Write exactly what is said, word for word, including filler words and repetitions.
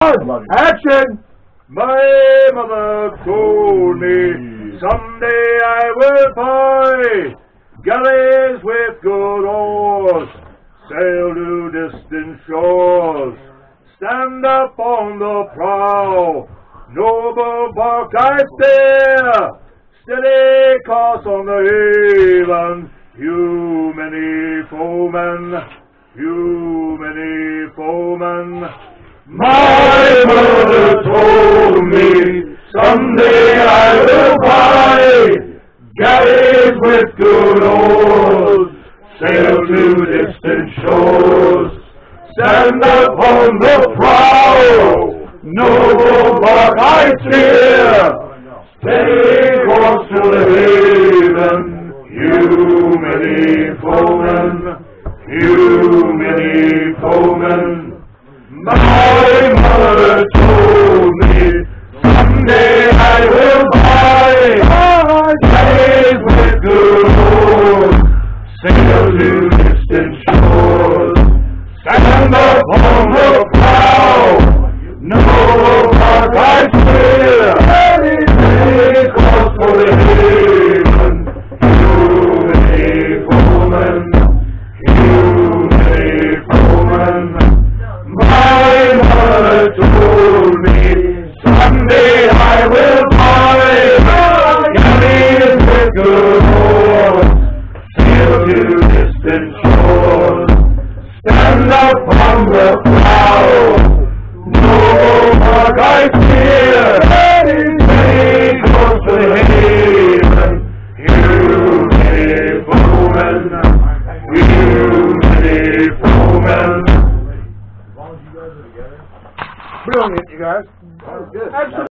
on! Action! My mother told me someday I will buy galleys with good oars, sail to distant shores, stand up on the prow, noble bark I steer, steady course on the haven, you many foemen, you many foemen. My mother told me someday I will buy galleys with good oars, sail to distant shores, stand up on the prow, noble bark I steer, steady course to the haven, you many foemen, you many foemen. My mother told me someday I will buy galleys with good oars, sail to distant shores, stand up on the prow, noble bark I steer, steady course for the haven, you many foemen, you many foemen. My mother told me someday I will buy galleys with good oars, sail to distant shores, stand up on the prow, noble bark I steer, steady course to the haven, you many foemen, you many foemen. Brilliant, you guys. That was good. Absolutely.